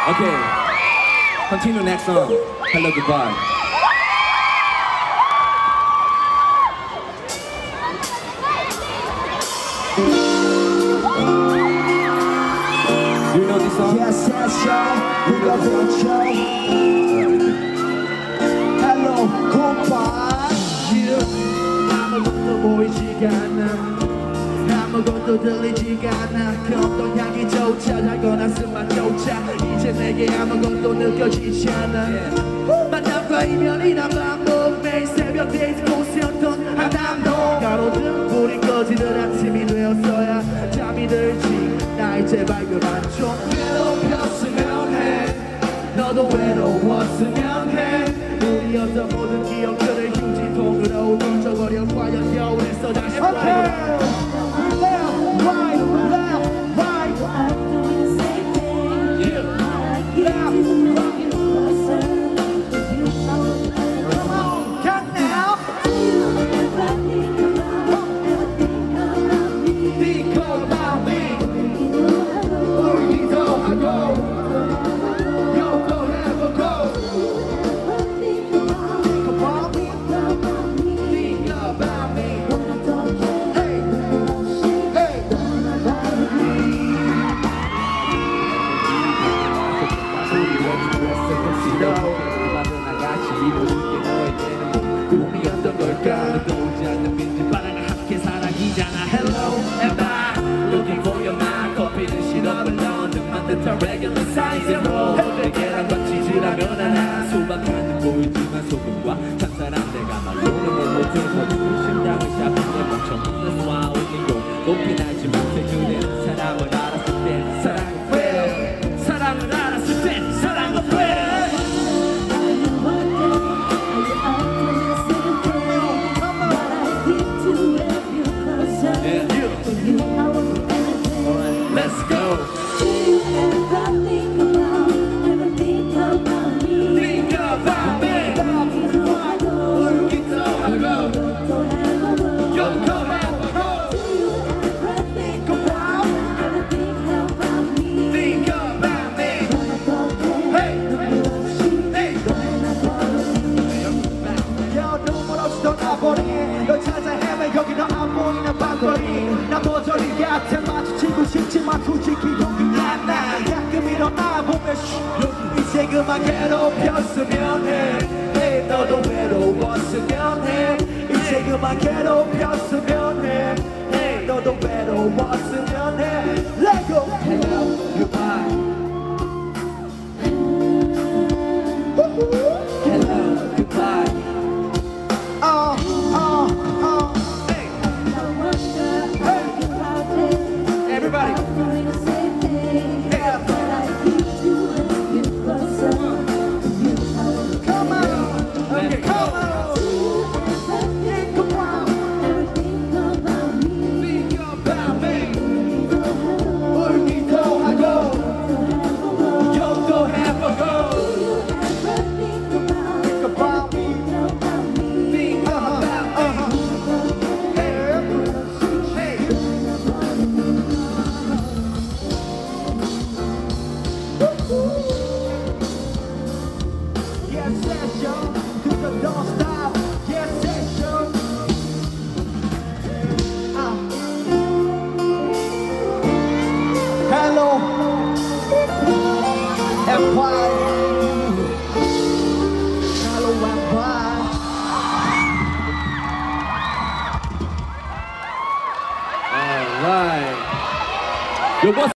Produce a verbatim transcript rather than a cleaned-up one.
Okay, continue next song. Hello, goodbye. Do you know this song? Yes, yes, y'all. We love it, y'all. Hello, goodbye. Yeah. 아무것도 보이지가 않아. 아무것도 들리지가 않아. 그 어떤 향기조차 달거나 쓴맛조차 이제 내게 아무것도 느껴지지 않아. 만남과 이별이란 반복 매일 새벽 데이트 곳이었던 한남동 가로등 불이 꺼지는 아침이 되었어야 잠이 들지. 나 이제 발견한 좀 외로웠으면 해. 너도 외로웠으면 해. 우리였던 모든 기억들을 휴지통으로 던져버려. 과연 겨울에서 다시 okay. Left, right, left, right. Yeah. Left, right. Come on, cut now. Think about me. 꿈이었던 걸까? 떠오르지 않는 빛바람과 함께 사라지잖아. Hello, am I looking for your mind? 커피는 시럽을 넣은 듯만 듯한 regular size로 내게랑 같이 지나면 하나 소박한 듯 보이지만 속음과 찬사람 내가 말로는 못 못해서 지금 심장을 샤프게 멈춰있는 와우는 거 높이 날지 못해 그대는 사랑을 알았을 때 사랑은 fail 사랑을 알았을 때 사랑은 fail. 널 찾아 헤매 여기 너 안 보이는 밤거리 나 모조리 같아 마주치고 싶지만 솔직히 용기 안나 가끔 일어나 보면 이제 그만 괴롭혔으면 해 hey, 너도 외로웠으면 해 이제 그만 괴롭혔으면 해 hey, 너도 외로웠으면 해 Let go Hello goodbye Hello goodbye Oh Everybody. Come on. Okay, come on. Think about Think about me. 울기도 하고 욕도 해보고 Think about me. Think about me. Yes, session, cause I don't stop. Yes, session. Ah. Hello, Empire. Hello, Empire. All right. Yo, what's